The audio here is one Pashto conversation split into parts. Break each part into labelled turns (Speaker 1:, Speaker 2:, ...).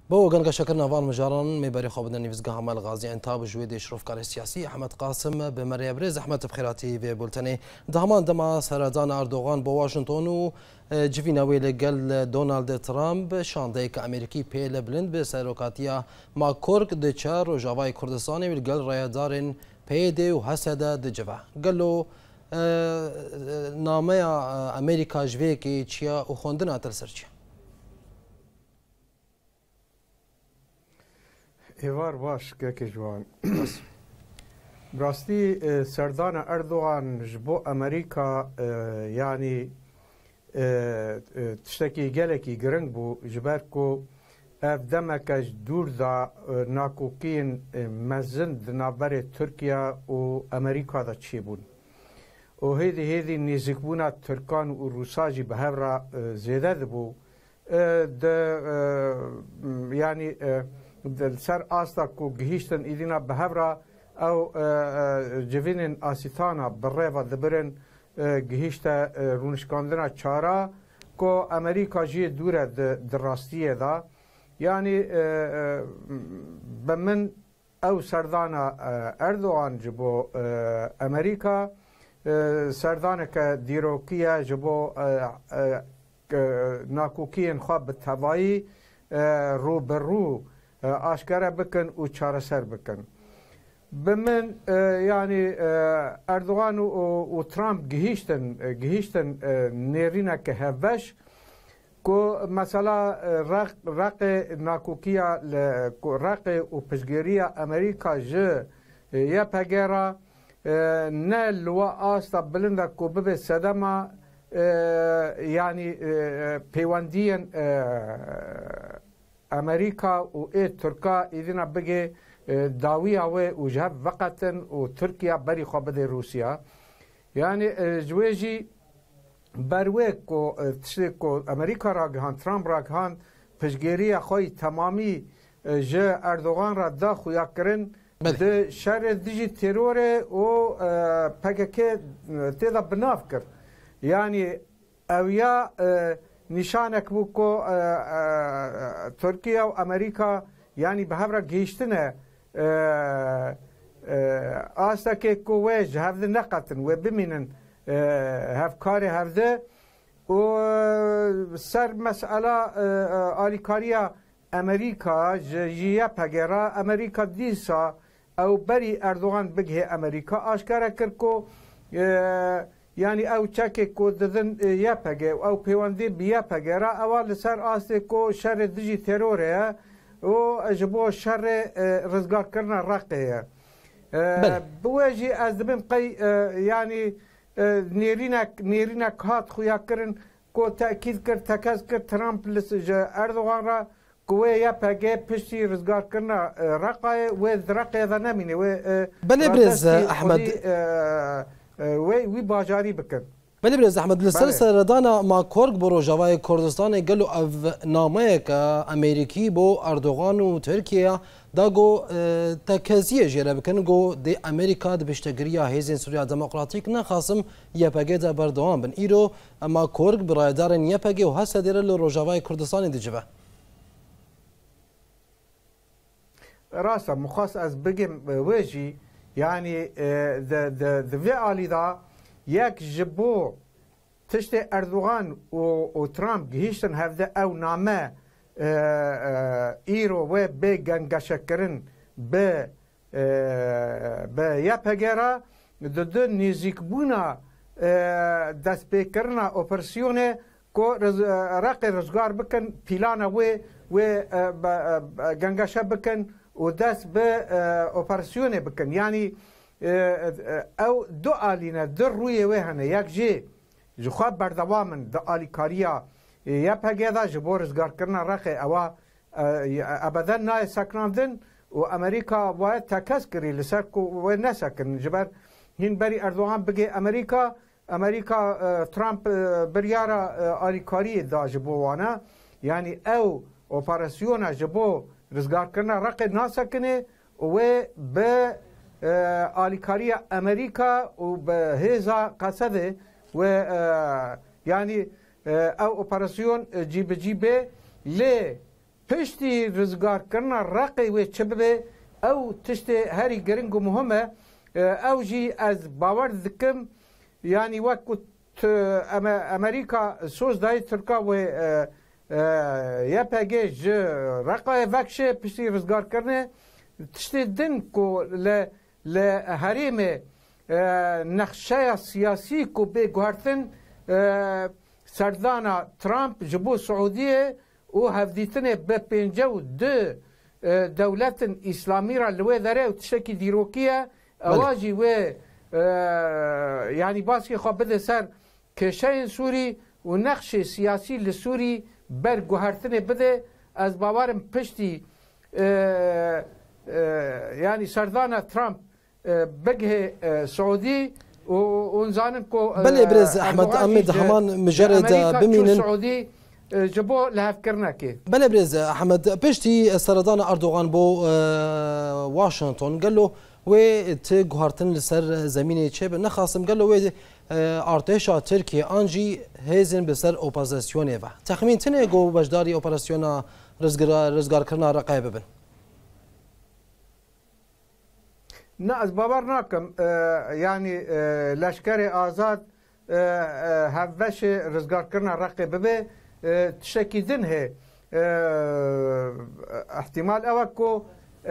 Speaker 1: بو گنگ شکر نوان مجاران میبری خواب نویزگاه عمل غازی انتاب جوید اشرفکار سیاسی احمد قاسم به مریابرز احمد بخیراتی و بولتنی دهمان دما سردان اردوغان با واشنطن و جویناوی لگل دونالد ترامپ شانده که امریکی پیل بلند به سروکاتیا ما کرک دچار و جوای کردستانی و گل رایدارن پیده و حسده دجوه گلو نامه امریکا جوی که چیا و خوندن آتل سرچیا
Speaker 2: هیوار باش که جوان براستی سردان اردوغان جبو امریکا یعنی تشتکی گلکی گرنگ بو جبر کو اف دمکش دور دا ناکوکین مزند نابر ترکیه و امریکا دا چی بون و هیدی نزیک بونا ترکان و روساجی به هفرا زیده دبو یعنی سر آستا کو گهیشتن ایدینا به هفرا او جوینن آسیتانا بره دبرن گهیشتا رونشکاندنا چارا کو امریکا جی دوره دراستیه دا یعنی بمن او سردانا اردوغان جبو امریکا سردانه که دیروکیه جبو ناکوکین خواب بتوایی رو بر رو آشکاره بکن و چاره سر بکن بمن یعنی اردوغان و ترامپ گهیشتن نیرینه که هفش کو مثلا رق ناکوکیا رق و پشگیریا امریکا جه یا پگیرا نه لوا آستا بلنده کو ببه سدما یعنی پیوندین امریکا و ای ترکا ایدینا بگه داوی اوه و جهب وقتن و ترکیه بری خوابده روسیا یعنی جویجی بروه کو تشتی کو امریکا را گهان ترامپ را گهان پشگیری خوی تمامی جه اردوغان را دا خویا کرن ده شر دیجی ترور و پکه تیدا بناف کرد یعنی اویا نشانک بو کو ترکیه و امریکا یعنی به هفره گیشتنه آستا که کو ویج هفته نقطن و بمینن هفکار هفته و سر مسئله آلیکاریا امریکا جیه پگرا امریکا دیسا او بری اردوغان بگه امریکا آشکاره کرد کو یعنی او چکه کو ددن یا پگه او پیوندی بیا پگرا اول سر آسته کو شر دیجی تروره و جبو شر رزگار کرنا رقیه بواجی از دبیم قی یعنی نیرینک هات خویا کرن کو تأکید کرد تکز کرد ترامپ اردوغان را کوه یا پگه پشتی رزگار کرنا رقیه و رقیه دا نمینه و
Speaker 1: بنبرز احمد
Speaker 2: وی باجاری بکن
Speaker 1: بنبرز احمد لسر دانا ما کرک برو جوای کردستان گلو او نامه که امریکی بو اردوغان و ترکیه دا گو تکزیه جیره بکن گو دی امریکا دی بشتگریا هیزین سوریا دموکراتیک نخاسم یپگه دا بردوان بن ایرو ما کرک برایدارن یپگه و هسته دیره لرو جوای کردستان دی جبه
Speaker 2: راسا مخواست از بگم ویجی یعنی دوی آلی دا یک جبو تشت اردوغان و ترامپ گهیشتن هفته او نامه ایرو و به گنگشکرن به یا پگره دو نزیک بونا دست بکرنا اپرسیونه که رق رزگار بکن پیلانا و گنگشه بکن و دست به اپراسیون بکن یعنی او دو آلینه دو روی وهنه یک جی جخواب بردوامن دو آلی کاریا یا پگه دا جبو رزگار کرنا رخی او ابدا نای سکناندن و امریکا باید تکس کری لسر کو و نسکن جبر هین بری اردوغان بگه امریکا ترامپ بریارا آلی کاری دا جبو وانا یعنی او اپراسیون جبو رزگار کرنا رق ناسکنه و به آلیکاری امریکا و به هزا قصده و یعنی او اپراسیون جیب لی پشتی رزگار کرنا رقی و چبه او تشت هری گرنگ و مهمه او جی از باور دکم یعنی وقت امریکا سوز دای ترکا و یا پگه رقای وکشه پشتی رزگار کرنه تشت دن کو ل حریم نقشه سیاسی کو به گوهرتن سردانا ترامپ جبو سعودیه و هفدیتنه به 52 دولت اسلامی را لوی داره و تشکی دیروکیه اواجی و یعنی باسی خواه بده سر کشه سوری و نقش سیاسی لسوری بر گوهرتنه بده از باورم پشتی یعنی سردانا ترامپ بگه سعودی و ونزانن کو
Speaker 1: بله برز احمد امد همان مجرد بمینن
Speaker 2: سعودی جبو لهف کرنا کی
Speaker 1: بله برز احمد پشتی سردان اردوغان بو واشنطن قال له و تجهرتن لسر زمینه چه نخواستم قال له و ارتشا ترکیه انجی هزن بسر اپوزیسیونه و تخمین تنه گو بجداری اپراسیونا رزگار کرنا رقایب بن
Speaker 2: نه از باور ناکم یعنی لشکر آزاد هفش رزگار کرنا رقیب به تشکی دن ہے احتمال اوکو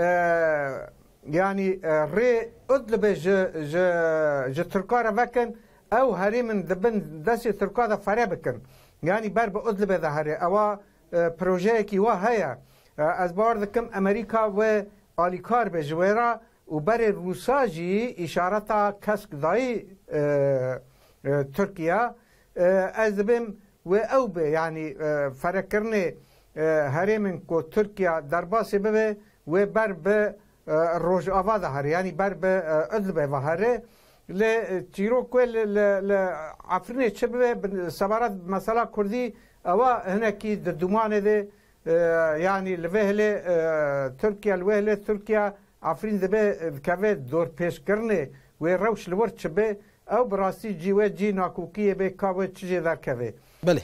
Speaker 2: یعنی ری ادلب ج ترکارا وکن او هریمن دبن دست ترکارا فره بکن یعنی بر به ادلب ده هری او پروژه کی وا هيا از باور دکم امریکا و آلیکار به جویرا و بر روساجی اشارتا کسک دای ترکیه از دبم و او به یعنی فرکرنه هرمن کو ترکیه در باسی به و بر به روج آواز هر یعنی بر به ادلبه و هره ل تیرو کل ل عفرینه چه به سبارت مثلا کردی او هنکی دومانه ده یعنی لوهله ترکیه لوهله ترکیه عفرین ده که دور پیش کرنه و روش لور چه به او براستی جیوه جی ناکوکیه به کاوه چیزی در که
Speaker 1: بله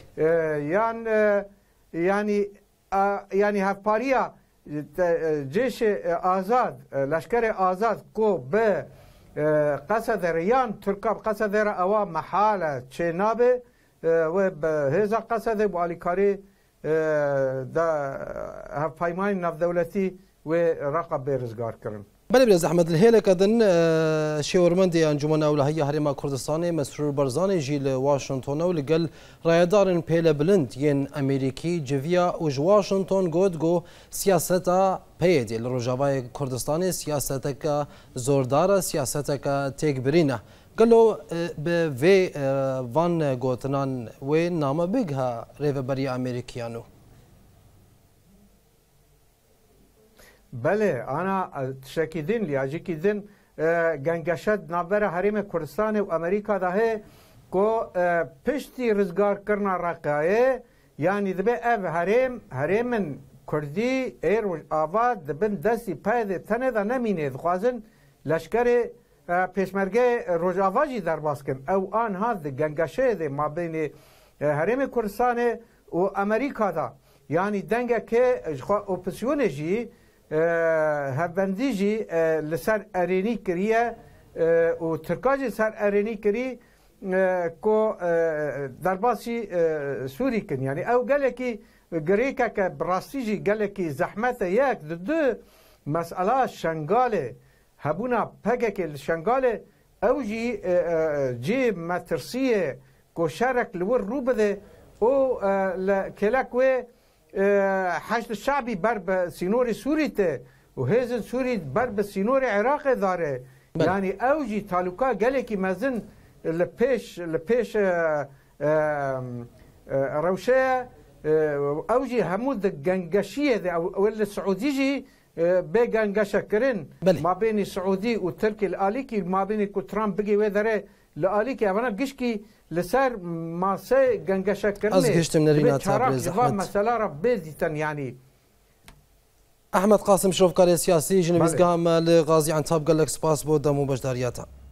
Speaker 2: یعنی هفپاریا جيش آزاد لشکر آزاد کو به قصد ریان ترکاب قصد را اوا محاله چه نابه و به هزا قصد والیکاری دا هفپایمان ناف دولتی و رقب برزگار کرن
Speaker 1: بله برز احمد الهيله كدن شاورمندي انجمن اولهيه هرما كردستاني مسرور برزاني جيل واشنطن ولقل رايدارن بيلا بلند ين امريكي جفيا وج واشنطن جو سياستا بيدي الرجاوي كردستاني سياستك زوردار سياستك تكبرينا قالوا بفي فان غوتنان وين نام بيجها ريفبري امريكيانو
Speaker 2: بله انا تشکیدین لیاجیکیدین گنگشت نابر حریم کردستان و امریکا ده کو پشتی رزگار کرنا رقایه یعنی دبه اف حریم کردی ایر و آواد دبن دستی پاید تنه ده نمینه دخوازن لشکر پیشمرگه روز آواجی در باز کن او آنها ده گنگشه ده ما بین حریم کردستان و امریکا ده یعنی دنگه که اپوزیسیون جی هفبندی جی لسر ارینی کریه و ترکاجی سر ارینی کری کو درباسی سوری کن یعنی او گله کی گریکا که براستی جی گله کی زحمت یک دو مسئله شنگاله هبونا پگه که شنگاله او جی مترسیه کو شرک لور رو بده او کلک و حشد الشعبي برب سينور سوريته وهزن سوري برب سينور عراق داره يعني اوجي تعلقا قالكي مازن لبيش روشيه اوجي همود جنجشيه او السعوديجي بجنجشه كرن ما بين السعودي وتركي الاليكي ما بين ترامب بقي وذره الاليكي انا قشكي لسر ما سي جنجشه كرني
Speaker 1: از گشتم نرينا تابرز احمد
Speaker 2: مساله راه بيزيتن يعني
Speaker 1: احمد قاسم شوفكاري سياسي جنبيز قام لغازي عن تاب قال لك سباس بو دمو بجدارياتا